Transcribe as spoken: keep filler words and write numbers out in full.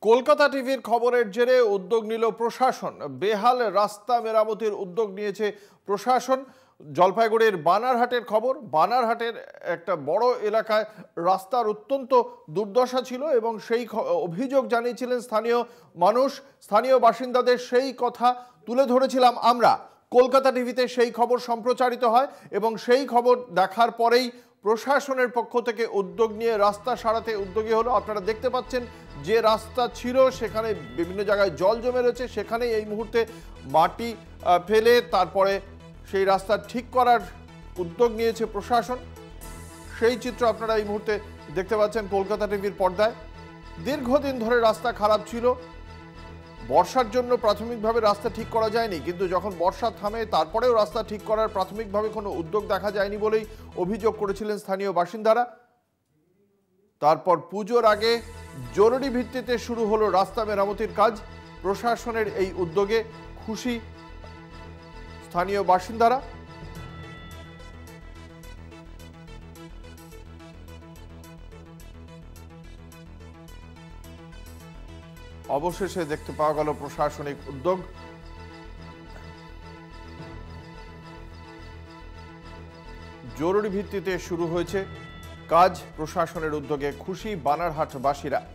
কলকাতা টিভির খবরের জেরে উদ্যোগ নিল প্রশাসন। বেহাল রাস্তা মেরামতির উদ্যোগ নিয়েছে প্রশাসন। জলপাইগুড়ির বানারহাটের খবর। বানারহাটের একটা বড় এলাকায় রাস্তার অত্যন্ত দুর্দশা ছিল এবং সেই অভিযোগ জানিয়েছিলেন স্থানীয় মানুষ। স্থানীয় বাসিন্দাদের সেই কথা তুলে ধরেছিলাম আমরা। কলকাতা টিভিতে সেই খবর সম্প্রচারিত হয় এবং সেই খবর দেখার পরেই প্রশাসনের পক্ষ থেকে উদ্যোগ নিয়ে রাস্তা সারাতে উদ্যোগী হলো। আপনারা দেখতে পাচ্ছেন যে রাস্তা ছিল সেখানে বিভিন্ন জায়গায় জল জমে রয়েছে, সেখানেই এই মুহূর্তে মাটি ফেলে তারপরে সেই রাস্তা ঠিক করার উদ্যোগ নিয়েছে প্রশাসন। সেই চিত্র আপনারা এই মুহূর্তে দেখতে পাচ্ছেন কলকাতা টিভির পর্দায়। দীর্ঘদিন ধরে রাস্তা খারাপ ছিল। বর্ষার জন্য প্রাথমিকভাবে রাস্তা ঠিক করা যায়নি, কিন্তু যখন বর্ষা থামে তারপরেও রাস্তা ঠিক করার প্রাথমিকভাবে কোনো উদ্যোগ দেখা যায়নি বলেই অভিযোগ করেছিলেন স্থানীয় বাসিন্দারা। তারপর পুজোর আগে জরুরি ভিত্তিতে শুরু হলো রাস্তা মেরামতির কাজ। প্রশাসনের এই উদ্যোগে খুশি স্থানীয় বাসিন্দারা। অবশেষে দেখতে পাওয়া গেল প্রশাসনিক উদ্যোগ। জরুরি ভিত্তিতে শুরু হয়েছে কাজ। প্রশাসনের উদ্যোগে খুশি বানারহাটবাসীরা।